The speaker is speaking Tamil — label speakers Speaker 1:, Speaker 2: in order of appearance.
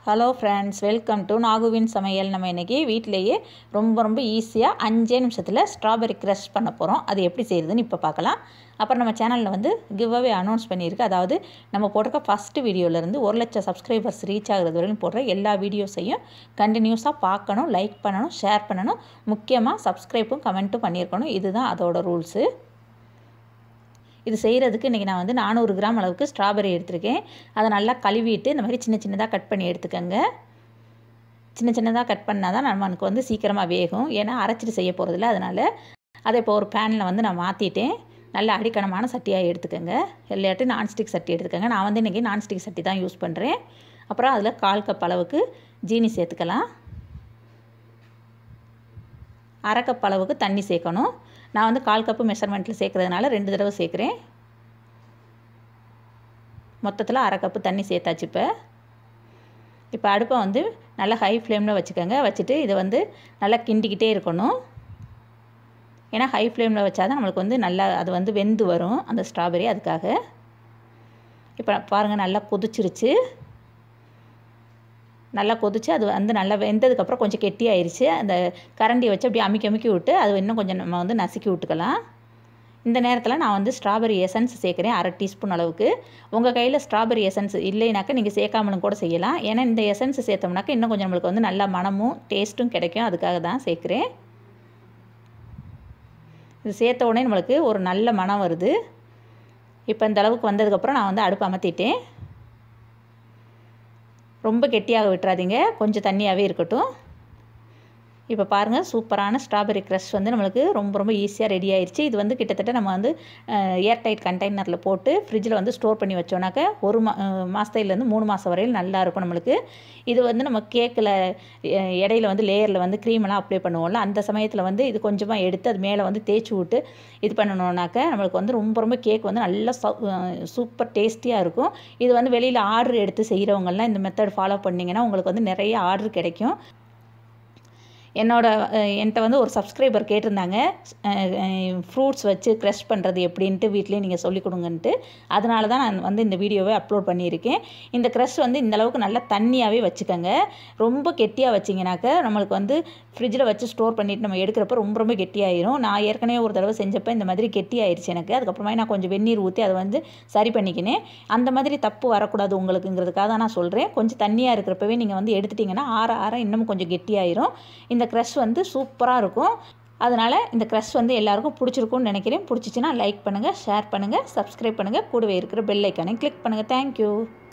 Speaker 1: Hello friends, welcome to Naguvin Samayal. நம்ம இன்றைக்கி வீட்டிலேயே ரொம்ப ஈஸியாக 5 நிமிஷத்தில் ஸ்ட்ராபெரி க்ரஷ் பண்ண போகிறோம். அது எப்படி செய்கிறதுன்னு இப்போ பார்க்கலாம். அப்புறம் நம்ம சேனலில் வந்து கிவ் அவே அனௌன்ஸ் பண்ணியிருக்கு. அதாவது நம்ம போட்டிருக்க ஃபஸ்ட்டு வீடியோலேருந்து 1,00,000 சப்ஸ்கிரைபர்ஸ் ரீச் ஆகிறது வரைக்கும் போடுற எல்லா வீடியோஸையும் கண்டினியூஸாக பார்க்கணும், லைக் பண்ணணும், ஷேர் பண்ணணும். முக்கியமாக சப்ஸ்கிரைப்பும் கமெண்ட்டும் பண்ணியிருக்கணும். இதுதான் அதோட ரூல்ஸு. இது செய்கிறதுக்கு இன்றைக்கி நான் வந்து 400 கிராம் அளவுக்கு ஸ்ட்ராபெரி எடுத்திருக்கேன். அதை நல்லா கழுவிட்டு இந்த மாதிரி சின்னதாக கட் பண்ணி எடுத்துக்கோங்க. சின்னதாக கட் பண்ணால் தான் நமக்கு வந்து சீக்கிரமாக வேகும். ஏன்னா அரைச்சிட்டு செய்ய போகிறதில்ல. அதனால் அதை இப்போ ஒரு பேனில் வந்து நான் மாற்றிட்டேன். நல்ல அடிக்கணமான சட்டியாக எடுத்துக்கோங்க. இல்லாட்டி நான்ஸ்டிக் சட்டி எடுத்துக்கோங்க. நான் வந்து இன்றைக்கி நான்ஸ்டிக் சட்டி தான் யூஸ் பண்ணுறேன். அப்புறம் அதில் 1/4 கப் அளவுக்கு ஜீனி சேர்த்துக்கலாம். 1/2 கப் அளவுக்கு தண்ணி சேர்க்கணும். நான் வந்து 1/4 கப்பு மெஷர்மெண்ட்டில் சேர்க்குறதுனால 2 தடவை சேர்க்குறேன். மொத்தத்தில் 1/2 கப்பு தண்ணி சேர்த்தாச்சு. இப்போ அடுப்பை வந்து நல்லா ஹை ஃப்ளேமில் வச்சுக்கோங்க. வச்சுட்டு இதை வந்து நல்லா கிண்டிக்கிட்டே இருக்கணும். ஏன்னா ஹை ஃப்ளேமில் வச்சா தான் நம்மளுக்கு வந்து நல்லா அது வந்து வெந்து வரும் அந்த ஸ்ட்ராபெரி. அதுக்காக இப்போ பாருங்கள், நல்லா கொதிச்சிருச்சு. நல்லா கொதிச்சு அது வந்து நல்லா வெந்ததுக்கப்புறம் கொஞ்சம் கெட்டியாயிருச்சு. அந்த கரண்டியை வச்சு அப்படியே அமுக்கி விட்டு அது இன்னும் கொஞ்சம் நம்ம வந்து நசுக்கி விட்டுக்கலாம். இந்த நேரத்தில் நான் வந்து ஸ்ட்ராபெரி எசன்ஸ் சேர்க்குறேன் 1/2 டீஸ்பூன் அளவுக்கு. உங்கள் கையில் ஸ்ட்ராபெரி எசன்ஸ் இல்லைனாக்கா நீங்கள் சேர்க்காமலும் கூட செய்யலாம். ஏன்னா இந்த எசன்ஸ் சேர்த்தோம்னாக்கா இன்னும் கொஞ்சம் நம்மளுக்கு வந்து நல்ல மனமும் டேஸ்ட்டும் கிடைக்கும். அதுக்காக தான் சேர்க்குறேன். இது சேர்த்த உடனே நம்மளுக்கு ஒரு நல்ல மனம் வருது. இப்போ இந்த அளவுக்கு வந்ததுக்கப்புறம் நான் வந்து அடுப்பு அமர்த்திட்டேன். ரொம்ப கெட்டியாக விட்டுறாதீங்க, கொஞ்சம் தண்ணியாகவே இருக்கட்டும். இப்போ பாருங்கள், சூப்பரான ஸ்ட்ராபெரி க்ரஷ் வந்து நம்மளுக்கு ரொம்ப ஈஸியாக ரெடி ஆயிடுச்சு. இது வந்து கிட்டத்தட்ட நம்ம வந்து ஏர்டைட் கண்டெய்னரில் போட்டு ஃப்ரிட்ஜில் வந்து ஸ்டோர் பண்ணி வச்சோன்னாக்க ஒரு மாதத்துலேருந்து 3 மாதம் வரையில் நல்லாயிருக்கும் நம்மளுக்கு. இது வந்து நம்ம கேக்கில் இடையில வந்து லேயரில் வந்து க்ரீமெல்லாம் அப்ளை பண்ணுவோம்ல, அந்த சமயத்தில் வந்து இது கொஞ்சமாக எடுத்து அது மேலே வந்து தேய்ச்சி விட்டு இது பண்ணணுன்னாக்க நம்மளுக்கு வந்து ரொம்ப கேக் வந்து நல்லா சூப்பர் டேஸ்டியாக இருக்கும். இது வந்து வெளியில் ஆர்டர் எடுத்து செய்கிறவங்கலாம் இந்த மெத்தட் ஃபாலோ பண்ணிங்கன்னா உங்களுக்கு வந்து நிறைய ஆர்டர் கிடைக்கும். என்கிட்ட வந்து ஒரு சப்ஸ்கிரைபர் கேட்டிருந்தாங்க, ஃப்ரூட்ஸ் வச்சு க்ரஷ் பண்ணுறது எப்படின்ட்டு வீட்லேயே நீங்கள் சொல்லிக் கொடுங்கன்ட்டு. அதனால தான் நான் வந்து இந்த வீடியோவை அப்லோட் பண்ணியிருக்கேன். இந்த க்ரஷ் வந்து இந்தளவுக்கு நல்லா தண்ணியாகவே வச்சுக்கோங்க. ரொம்ப கெட்டியாக வச்சிங்கனாக்க நம்மளுக்கு வந்து ஃப்ரிட்ஜில் வச்சு ஸ்டோர் பண்ணிவிட்டு நம்ம எடுக்கிறப்ப ரொம்ப கெட்டியாயிரும். நான் ஏற்கனவே ஒரு தடவை செஞ்சப்போ இந்த மாதிரி கெட்டியாயிருச்சு எனக்கு. அதுக்கப்புறமா நான் கொஞ்சம் வெந்நீர் ஊற்றி அதை வந்து சரி பண்ணிக்கினேன். அந்த மாதிரி தப்பு வரக்கூடாது உங்களுக்குங்கிறதுக்காக தான் நான் சொல்கிறேன். கொஞ்சம் தண்ணியாக இருக்கிறப்பவே நீங்கள் வந்து எடுத்துட்டிங்கன்னா ஆற இன்னும் கொஞ்சம் கெட்டியாயிரும். இந்த க்ரஷ் வந்து சூப்பராக இருக்கும். அதனால் இந்த க்ரஷ் வந்து எல்லாருக்கும் பிடிச்சிருக்கும்னு நினைக்கிறேன். பிடிச்சிச்சின்னா லைக் பண்ணுங்கள், ஷேர் பண்ணுங்கள், சப்ஸ்கிரைப் பண்ணுங்கள். கூடவே இருக்கிற பெல் ஐக்கானை கிளிக் பண்ணுங்கள். தேங்க்யூ.